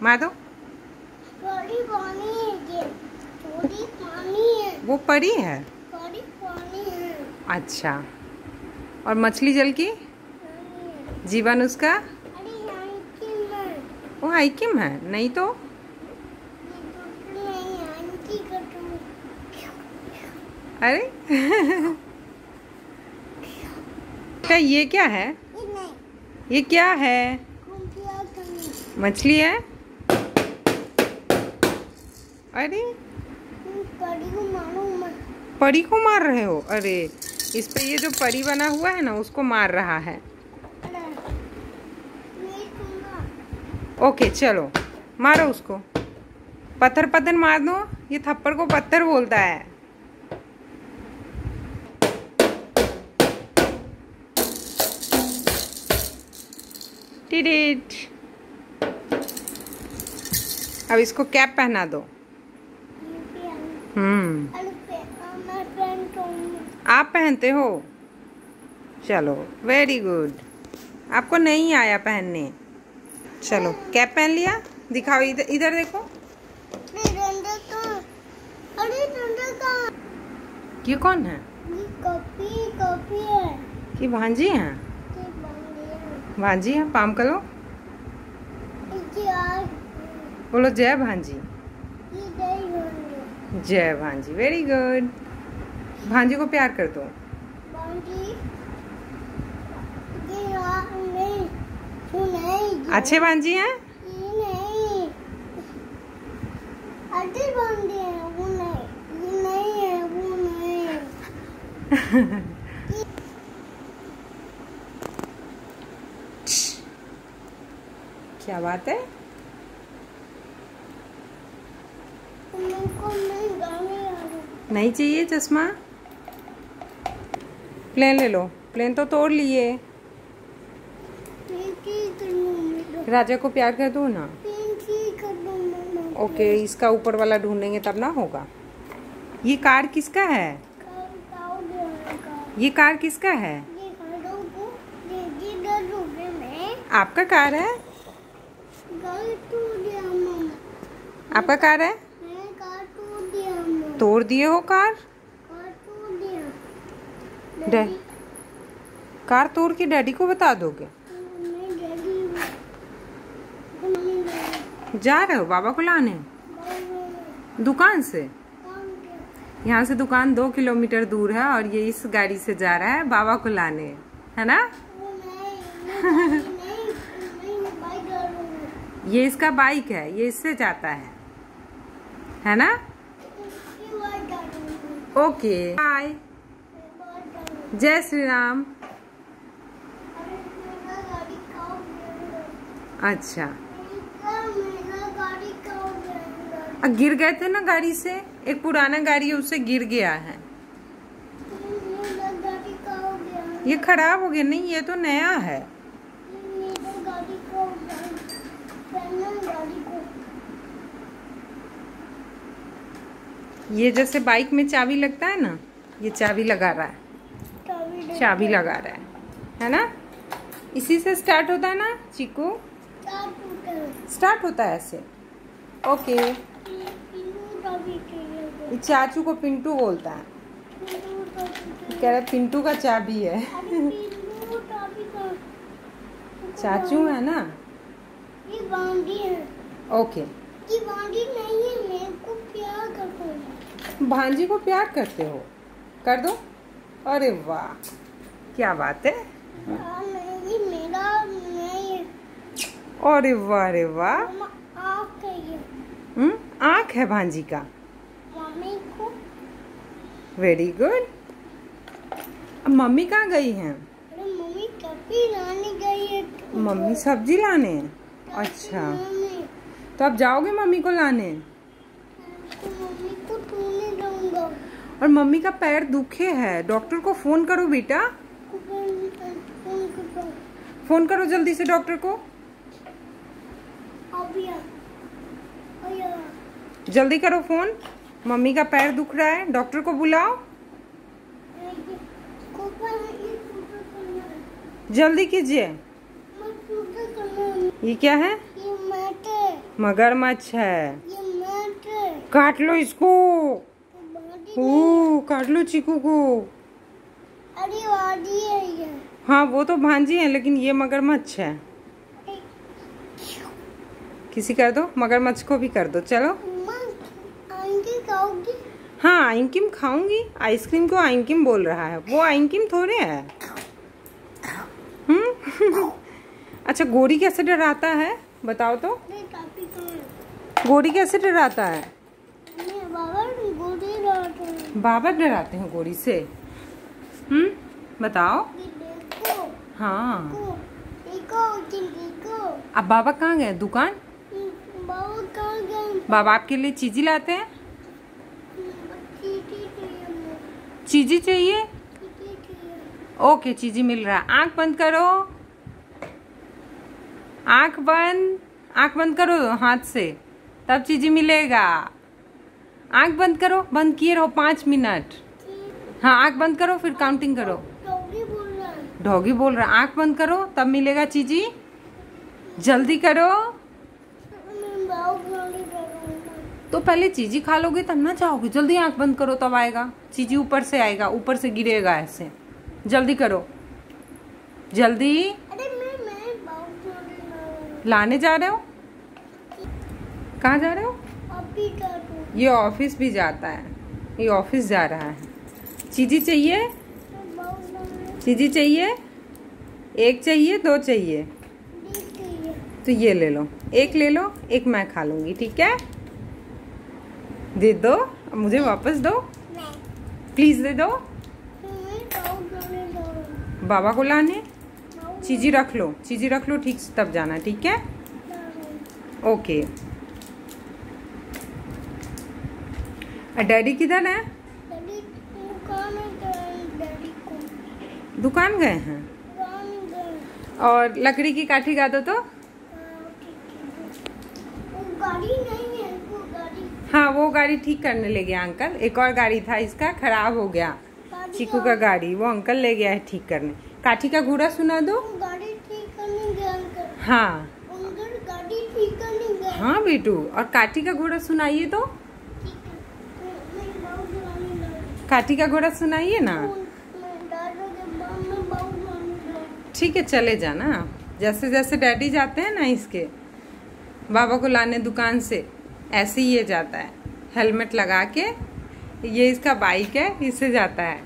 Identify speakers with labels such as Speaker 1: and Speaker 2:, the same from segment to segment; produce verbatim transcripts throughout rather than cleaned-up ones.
Speaker 1: मार दो।
Speaker 2: परी पानी है ये, परी पानी है।
Speaker 1: वो परी है?
Speaker 2: परी पानी है।
Speaker 1: अच्छा, और मछली जल की? जीवन उसका?
Speaker 2: अरे हाइकिम है।
Speaker 1: वो हाइकिम है? नहीं तो
Speaker 2: नहीं आंटी कटू।
Speaker 1: अरे क्या ये क्या है?
Speaker 2: ये नहीं,
Speaker 1: ये क्या है? मछली है? अरे
Speaker 2: परी को मारो मत।
Speaker 1: परी को मार रहे हो? अरे इस पे ये जो परी बना हुआ है ना उसको मार रहा है। ओके चलो मारो उसको, पत्थर पत्थर मार दो। ये थप्पड़ को पत्थर बोलता है। टिडिट। अब इसको कैप पहना दो। हम्म आप पहनते हो? चलो वेरी गुड। आपको नहीं आया पहनने, चलो कैप पहन लिया। दिखाओ इधर, इधर देखो। ये कौन है?
Speaker 2: कॉपी कॉपी है।
Speaker 1: ये भांजी हैं? भांजी है, पाम करो। बोलो जय भांजी। जय भांजी, वेरी गुड। भांजी को प्यार कर दो। अच्छे भांजी हैं?
Speaker 2: नहीं, अच्छे भांजी हैं, वो नहीं, ये नहीं है, वो नहीं।
Speaker 1: क्या बात है? नहीं चाहिए चश्मा? प्लेन ले लो। प्लेन तो तोड़ लिए। राजा को प्यार कर दो ना। ओके इसका ऊपर वाला ढूंढेंगे तब ना होगा। ये कार किसका है? ये कार किसका है? आपका कार है? आपका कार है? तोड़ दिए हो कार? कार तोड़ के डैडी को बता दोगे? जा रहे हो बाबा को लाने दुकान से? यहाँ से दुकान दो किलोमीटर दूर है और ये इस गाड़ी से जा रहा है बाबा को लाने, है ना? ये इसका बाइक है, ये इससे जाता है, है ना? Okay bye. जय श्री राम। अच्छा आ, गिर गए थे ना गाड़ी से? एक पुराना गाड़ी है उससे गिर गया है। ये खराब हो गया? नहीं ये तो नया है। ये जैसे बाइक में चाबी लगता है ना, ये चाबी लगा रहा है, चाबी लगा रहा है, है ना? इसी से स्टार्ट होता है ना चीकू? स्टार्ट होता है ऐसे। ओके ये चाचू को पिंटू बोलता है, कह रहा पिंटू का चाबी है। चाचू है ना?
Speaker 2: ये बांधी है।
Speaker 1: ओके
Speaker 2: ये बांधी नहीं है, मेरे को प्यार करते हो।
Speaker 1: भांजी को प्यार करते हो? कर दो। अरे वाह क्या बात है।
Speaker 2: नहीं मेरा नहीं है।
Speaker 1: अरे वाह अरे वाह।
Speaker 2: आँख है ये।
Speaker 1: हम्म आँख है भांजी का।
Speaker 2: मम्मी को।
Speaker 1: Very good. अब मम्मी कहाँ गई हैं?
Speaker 2: अरे मम्मी कभी लाने गई है।
Speaker 1: मम्मी सब्जी लाने? अच्छा तो अब जाओगे मम्मी को लाने?
Speaker 2: तो मम्मी को तूने दूंगा।
Speaker 1: और मम्मी का पैर दुखे है, डॉक्टर को फोन करो बेटा। फोन करो जल्दी से डॉक्टर को। जल्दी करो फोन, मम्मी का पैर दुख रहा है, डॉक्टर को बुलाओ। जल्दी कीजिए।
Speaker 2: ये
Speaker 1: क्या है?
Speaker 2: ये मैट है।
Speaker 1: मगरमच्छ है।
Speaker 2: ये मट है।
Speaker 1: काट लो इसको।
Speaker 2: बॉडी
Speaker 1: ओ काट लो चीकू को।
Speaker 2: अरे वादी है ये।
Speaker 1: हाँ वो तो भांजी है, लेकिन ये मगरमच्छ है। किसी कर दो, मगरमच्छ को भी कर दो। चलो
Speaker 2: आइंकी खाओगी?
Speaker 1: हाँ आइंकिम खाऊंगी। आइसक्रीम को आइंकिम बोल रहा है, वो आइंकिम थोड़े है। हम्म अच्छा गोरी कैसे डराता है बताओ तो। गोरी कैसे डराता है?
Speaker 2: बाबा गोरी डराते हैं।
Speaker 1: बाबा डराते हैं गोरी से। हम्म बताओ।
Speaker 2: देखो।
Speaker 1: हाँ
Speaker 2: देखो देखो।
Speaker 1: अब बाबा कहाँ गए? दुकान।
Speaker 2: बाबा कहाँ गए?
Speaker 1: बाबा आपके लिए चीजी लाते हैं।
Speaker 2: चीजी चाहिए।
Speaker 1: चीजी चाहिए?
Speaker 2: चीजी चाहिए।
Speaker 1: ओके चीजी मिल रहा है। आंख बंद करो। आंख बंद। आंख बंद करो हाथ से, तब चीजी मिलेगा। आंख बंद करो। बंद किए रहो पाँच मिनट। हाँ आंख बंद करो, फिर काउंटिंग करो।
Speaker 2: डॉगी बोल रहा है।
Speaker 1: डॉगी बोल रहा है। आंख बंद करो तब मिलेगा चीजी। जल्दी करो। तो पहले चीजी खा लोगे तब ना चाहोगे। जल्दी आंख बंद करो तब आएगा चीजी। ऊपर से आएगा, ऊपर से गिरेगा ऐसे। जल्दी करो जल्दी।
Speaker 2: अरे मैं मैं बाउल
Speaker 1: लाने जा रहे हो? कहाँ जा रहे हो?
Speaker 2: अभी कर।
Speaker 1: ये ऑफिस भी जाता है। ये ऑफिस जा रहा है। चीजी चाहिए? चीजी चाहिए? एक चाहिए दो चाहिए? तो ये ले लो, एक ले लो, एक मैं खा लूंगी। ठीक है दे दो। अब मुझे वापस दो प्लीज, दे दो। बाबा को लाने। चीजी रख लो, चीजी रख लो ठीक से तब जाना। ठीक है ओके। डैडी किधर है? दुकान गए हैं। और लकड़ी की काठी गा दो तो।
Speaker 2: गाड़ी नहीं है वो गाड़ी।
Speaker 1: हाँ वो गाड़ी ठीक करने ले गया अंकल। एक और गाड़ी था इसका खराब हो गया, चीकू का गाड़ी, वो अंकल ले गया है ठीक करने। काठी का घोड़ा सुना दो।
Speaker 2: गाड़ी ठीक करने गया अंकल।
Speaker 1: हाँ
Speaker 2: अंकल गाड़ी ठीक करने गया।
Speaker 1: हाँ बेटू, और काठी का घोड़ा सुनाइए तो। काठी का घोड़ा सुनाइए ना। ठीक है चले जाना। जैसे जैसे डैडी जाते हैं ना इसके बाबा को लाने दुकान से, ऐसे ही ये जाता है हेलमेट लगा के। ये इसका बाइक है, इससे जाता है।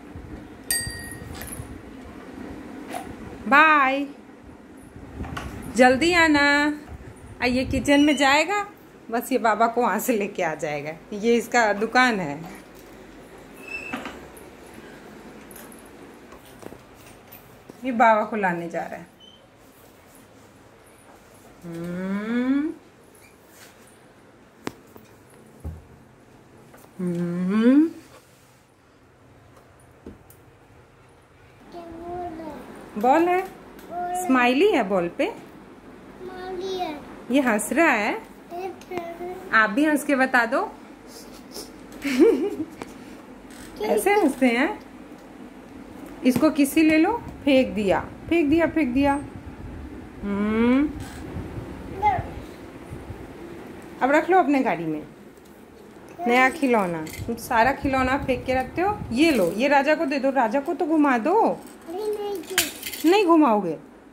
Speaker 1: बाय, जल्दी आना। ये किचन में जाएगा, बस ये बाबा को वहां से लेके आ जाएगा। ये इसका दुकान है। ये बाबा को लाने जा रहा है। हम्म हम्म बॉल है, स्माइली है बॉल पे। ये हंस रहा है। आप भी हंस के बता दो। ऐसे हंसते हैं। इसको किसी ले लो। फेंक दिया फेंक दिया फेंक दिया। हम्म अब रख लो अपने गाड़ी में नया खिलौना। तुम सारा खिलौना फेंक के रखते हो। ये लो, ये राजा को दे दो। राजा को तो घुमा दो। नहीं, नहीं घुमाओगे।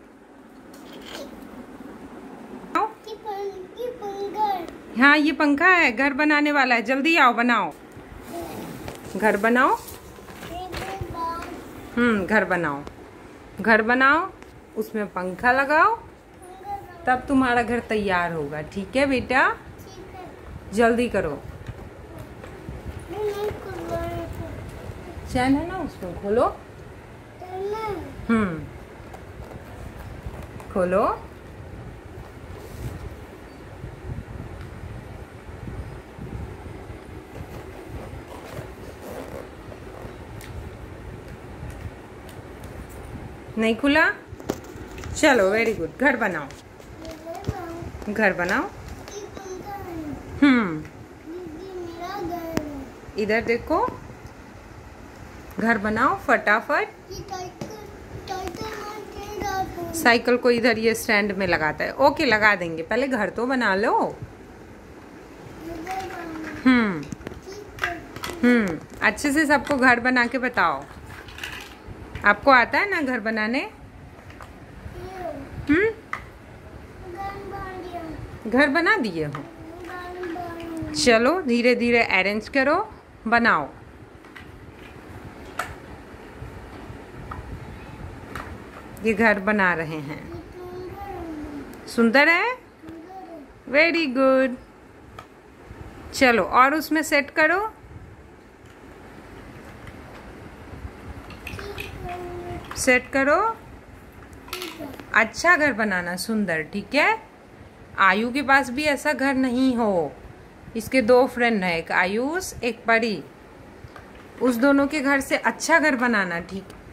Speaker 1: हाँ ये पंखा है, घर बनाने वाला है। जल्दी आओ बनाओ, घर बनाओ। हम्म घर बनाओ, घर बनाओ, उसमें पंखा लगाओ, तब तुम्हारा घर तैयार होगा। ठीक है बेटा, जल्दी करो। चैन है ना उसमें, खोलो। हम्म खोलो। नहीं खुला। चलो वेरी गुड, घर बनाओ, घर बनाओ। हम्म इधर देखो, घर बनाओ फटाफट। साइकिल को इधर ये स्टैंड में लगाता है। ओके लगा देंगे, पहले घर तो बना लो। हम्म हम्म अच्छे से सबको घर बना के बताओ। आपको आता है ना घर बनाने? हम्म घर बना दिए हो? चलो धीरे धीरे अरेंज करो, बनाओ। ये घर बना रहे हैं। सुंदर है? Very good. चलो और उसमें सेट करो। सेट करो। अच्छा घर बनाना, सुंदर, ठीक है। आयु के पास भी ऐसा घर नहीं हो। इसके दो फ्रेंड हैं, एक आयुष एक परी। उस दोनों के घर से अच्छा घर बनाना, ठीक है।